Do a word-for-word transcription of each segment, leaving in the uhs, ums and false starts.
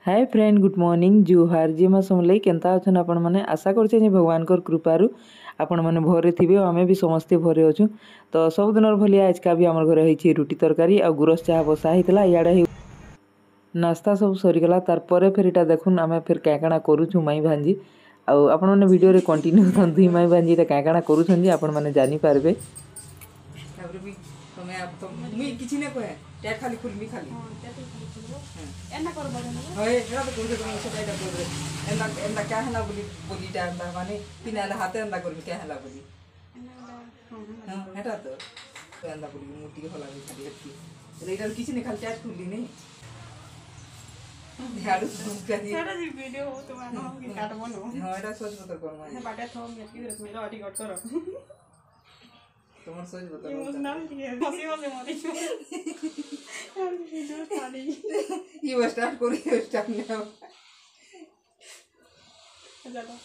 हाय friend good morning जुहार जी मैं समझ केनता अच्छन आपण मैंने आशा करछे जे भगवान कर कृपारू आपण मैंने भरे थे आमे भी समस्ते भरे अच्छु। तो सब दिन भली आज का भी आम घर होती रुटी तरकारी आ गुरस चाह बसा होता इे नास्ता सब सरीगला तार फिर इटा देखुन आम फिर क्या काଣା करूँ माई भांजी आपण मैंने वीडियो कंटिन्यू था दुई माई भांजी क्या काଣା करूँ आपण मैंने जानीपारे। खाली खुलमी खाली एना कर बने होय एना तो कोसे तो सेटा एटा कर एना एना क्या हला बोली बोली टा एना माने पिनाला हाथे एना कर क्या हला बोली हां एटा तो एना बोली मोटी होला भी खाली एती रेडर किछ ने खाली चैट खुली नहीं ध्यान से करी सेटा जी वीडियो हो तो मानो के काट बनो हां एटा सोच बतर कर माने बाटे थो मेटी रस में अटी कट कर তোমার সহজ বতা ইমোশনাল দিয়ে হসি হসি মরি আমি ভিডিও পারি ইউ স্টার্ট করি স্টার্ট নাও চলো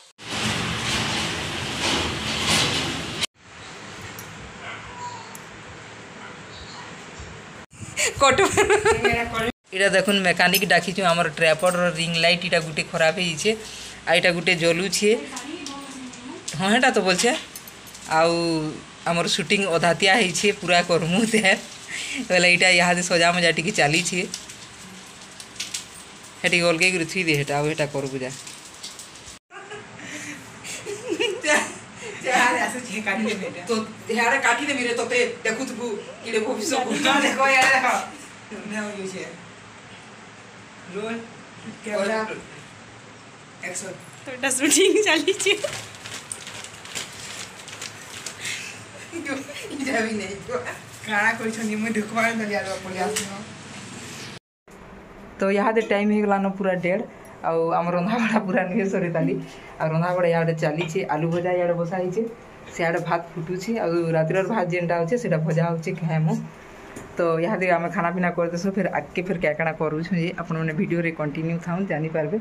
কত এটা দেখুন মেকানিক ডাকিছু আমার ট্রাইপড রিং লাইট এটা গুটে খারাপ হইছে আর এটা গুটে জ্বলুছে হ্যাঁ এটা তো বলছে আউ आमर शूटिंग अधातिया है पूरा करमु देर बोले यहाँ यहाँ सजा मजा टी चली हेटी अलगे कर थी दे हेटा हेटा कर बुझा तो यारे काटी दे मेरे तोते देखु तू इले भविष्य गुना देखो यार ने हो छे रोल कैमरा एक्शन तो एटा शूटिंग चली छे इटा भी नहीं तो काना कोई छनी मु ढुकवार दलिया रो पुलिस न तो यहाँ दे टाइम हे गला न पूरा डेढ़ आ हम रंधा बड़ा पूरा निये सरी ताली आ रंधा बड़ा याडे चली छे आलू भजा याडे बसाई छे सियाडे भात फुटू छे आ रातिर भात जेनटा होचे सेटा भजा होचे खाएमु। तो यहाँ दे आमे खाना पीना कर देसु फिर आगे फिर क्या काना करू छु जे अपन माने वीडियो रे कंटिन्यू थाउ जानि पारबे।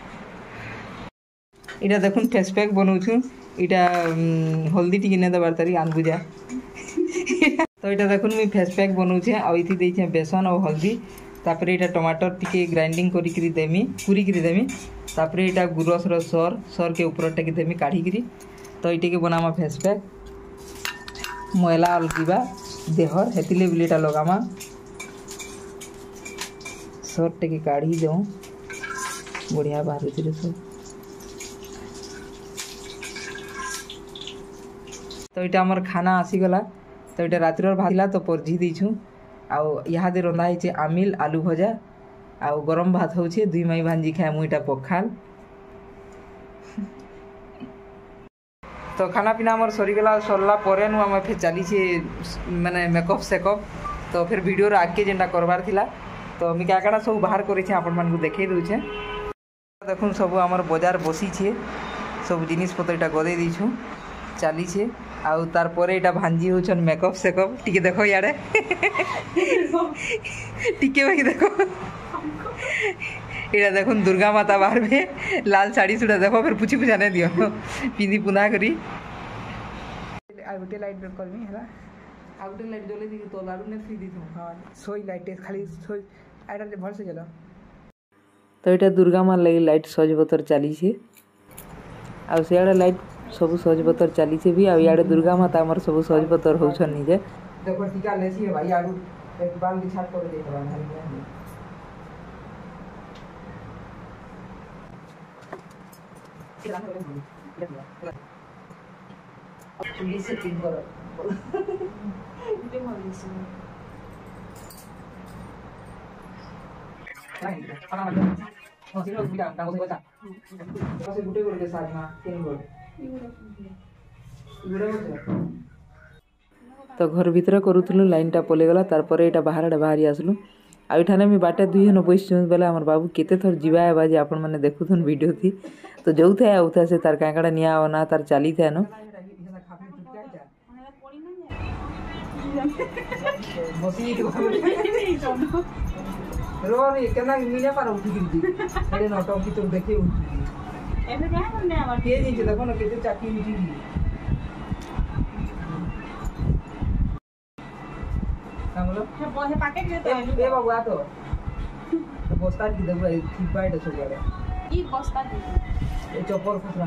इटा देखुन फेस पैक बनौ छु इटा हल्दी टी ने दबार तारी आन बुझा तो इटा देखुन मी फेस पैक बनौ छे आ इथि दै छे बेसन और हल्दी तापर इटा टमाटर टिके ग्राइंडिंग करी करी देमी पूरी करी देमी तापर इटा गुरस रो सर सर के ऊपर टेके देमी काढ़ी करी तो इटे के बनामा फेस पैक मैला अलगिबा देहर हेतिले बिलेटा लगामा सर टेके काढ़ी देऊ बढ़िया बाहर रे सब। तो इटा हमर खाना आसीगला तो इटा रातिर भाजला तो परझी देछू आउ यहाँ दे रंधा है आमिल आलू भजा आउ गरम भात होचे दुई माई भांजी खाए मुईटा पखाल। तो खाना पीना हमर सरीगला सरला परे नु हम फिर चली छे माने मेकअप सेकअप तो फिर वीडियो रे आगे जेंटा करबार थिला तो मी क्या काना सब बाहर करे छे आपन मान को देखे दउ छे। देखुन सब हमर बाजार बसी छे सब जिनिस पत्र इटा गदे दीछु चली छे आउ तार परे इटा भांजी होछन मेकअप सेकअप टिके देखो याडे टिके भाई देखो इटा देखुन दुर्गा माता बाहर में लाल साड़ी सुड़ा देखो फिर पूछी पूछाने दियो पिंदी पुना करी आ गोटे लाइट ब्रेक करमी हला आ गोटे लाइट जले दी तो लाडू ने फ्री दी थो हां सोई लाइट खाली सोई आइडा ले भर से जला तो इटा दुर्गा मां लगी लाइट सज बतर चली छे आ सेडा लाइट सब सज बतर चली छे भी आ याडे दुर्गा माता हमर सब सज बतर होछन निजे देखो टीका लेसी भाई आडू एक बाल बिछाट कर दे रहा है पुलिस से तीन बार इते मारी से नहीं खाना मत हो सिरो बिटा काम को बता तो से गुटे गुटे साथ में तीन गोल तो घर भीतर करूँ लाइन टा पलेगला तार यहाँ बाहर बाहरी आसलु आठाने मी बाटे दुई जन बैस बेले आम बाबू केते थर जीवा है जे आपण मैंने देखुन वीडियो थी तो जो थे आउथा से तार काकड़ा निया ना तार चली थे न रोनी केना मिले पर उठी गिरती एडे नटो की तुम देखे उठी ऐसे क्या करने आवा के जी देखो ना केते चाकी उठी हम लोग हे पैकेट देते हैं ए बाबू आ तो बस्ता की देबो थिबा एटा सब आड़े की बस्ता दी ए चप्पल खुसरा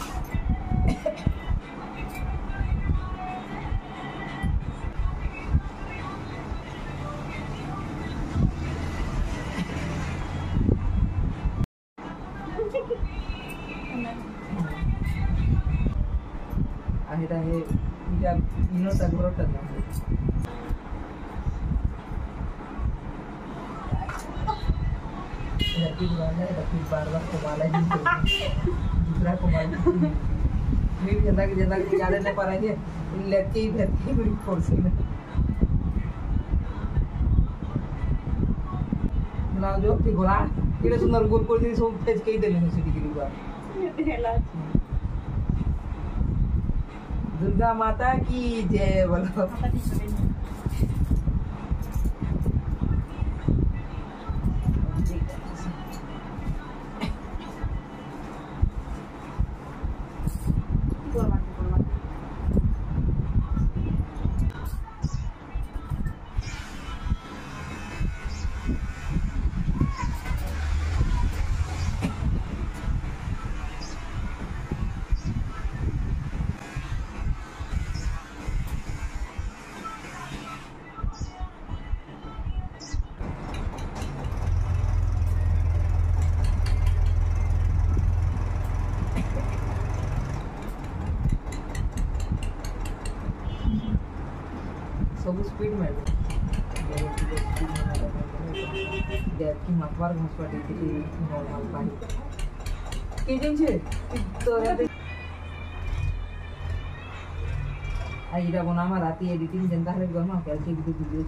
आहिरा है या इनो तगरोटा ना लड़की वाला है लड़की बार बार कमाला है दूसरा कमाला मैं भी जल्दा जल्दा याद नहीं पा रहा है लड़की इधर की बड़ी फोर्स में ना जो कि गोला इधर सुंदर गोल गोल दी सब फेज के देले ने सिटी की लुगा दुर्गा माता की जय बोलो सब स्पीड में गैप की मतवार घासवा देती थी नॉर्मल पानी के दिन छे तो रे आइरा बनामा राती एडिटिंग जनता रे गरमा कैसे की वीडियो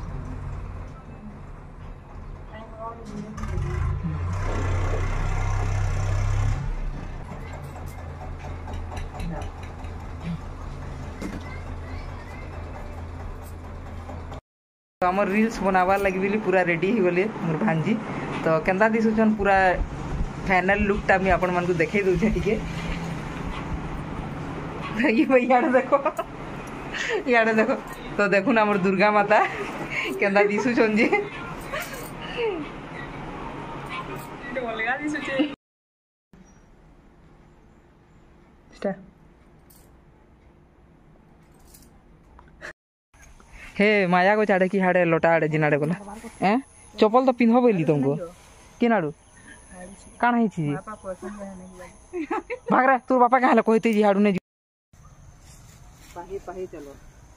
तो आम रिल्स बनावार लगे बोली पूरा रेडी हो गले मोर भांजी तो केन्ता दिशुचन पूरा फाइनल लुकटा मुझे आपण मानकु देखे दूचे टिके ये यार देखो यार देखो तो देखुन आमर दुर्गा माता केन्ता दिशुचन जी डोलगा दिशुचे स्टार्ट हे माया को चाड़े की हाड़े लोटा आड़े जिनाड़े गला ए चप्पल तो पिन्हो बोली तुमको किनाडू काण है छी भागरा तोर बापा कहला कहते जी हाडू ने पाही पाही चलो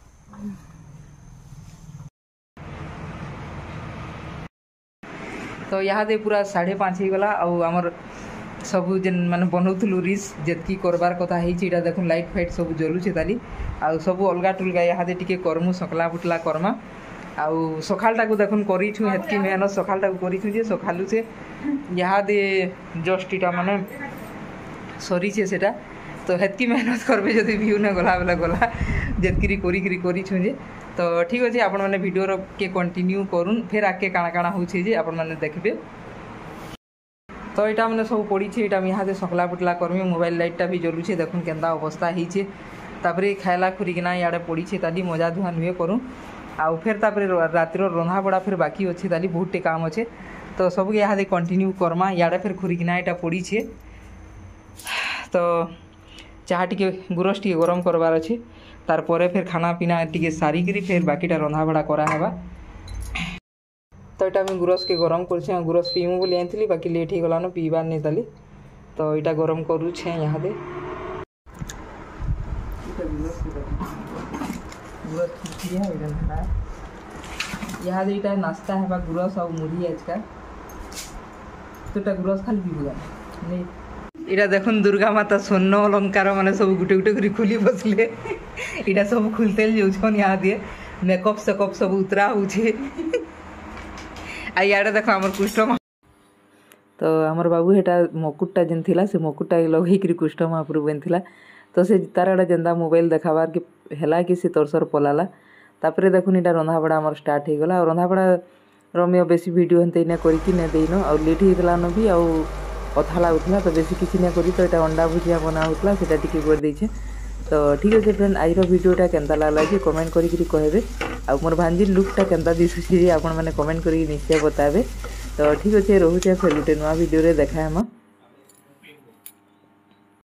तो यहाँ दे पूरा साढ़े पाँच ही गला और आमर सब जेन माने बनौथलु रिस जेतकी करबार कथा हेछि इटा देखुन लाइट फाइट सब जलुछे ताली आ सब अलगा टुलगा यहाँ दे टिके करमु सकला बुटला करमा आ सखालटा को देखुन करिछु हेतकी मेहनत सखालटा को करिछु जे सखालु से यहाँ दे जस्ट इटा माने सरी छे सेटा तो हेतकी मेहनत करबे जदि व्यू ने गला बेला गला जेतकी करी करी करिछु जे तो ठीक अछि आपण माने वीडियो रो के कंटिन्यू करूँ फिर आके काना काना होछे जे आपण माने देखबे तो यहाँ मैंने सब पड़ी यहाँ यहाँ से सकला पुटला करमी मोबाइल लाइटा भी जलुचे देखुन केन्ता अवस्था होइछे तापरे खाइला खुरिकिना इे पड़ी ताली मजा धुआ नुए करूँ आउ फिर तापरे रातिर रंधा बड़ा फिर बाकी अच्छे ताली बहुत काम अच्छे तो सब यहाँ दे कंटिन्यू करमा इे फिर खुरिकिना यहाँ पड़ी तो चाह टी गुरस टी गरम करवार अच्छे तार परे फिर खाना पीना टी सारिकी फिर बाकीटा रंधा बड़ा करावा तो यहाँ मुझे गुरस के गरम कर गुरस पीमु बोली आनी बाकी लेट हो गलान पीबार नहीं ताली तो यहाँ गरम करुचे यहाँ दे यहाँ दे यहाँ नाश्ता है गुरस और मुढ़ी आज का तो यहाँ गुरस खाली पीबा नहीं इटा देखुन दुर्गा माता स्वर्ण अलंकार माने सब गुटे गुटे कर खुली बसले इटा सब खुलते जाऊन यहाँ दिए मेकअप सेकअप सब उतरा हो आइे देख आम कुष्ठ तो आमर बाबू हेटा मकुटा जेन थिला से मकुटा लगे कुष्ठ महाप्रभु बन तो से तार एटा जेन्दा मोबाइल देखाबार कि हैला कि से तोरसर पलाला तापरे देखुन इटा रंधा बड़ा आमर स्टार्ट हो गला और रंधा बड़ा रमे बेसी वीडियो हेनते ने करके ने देनो और लेट हो गलान भी आउ अथा लगुला तो बेसी किसी ना करी तो यहाँ अंडा भुजिया बना होता से कर देछे तो ठीक अच्छे फ्रेंड आज भिडियोटा केन्ता लागला कि कमेंट करी कहे आ मोर भांजी लुकटा केन्ता दिशुची आपण मैंने कमेंट करी निश्चय बताबे तो ठीक अच्छे रोचे फिर गोटे नुआ वीडियो रे देखा हम।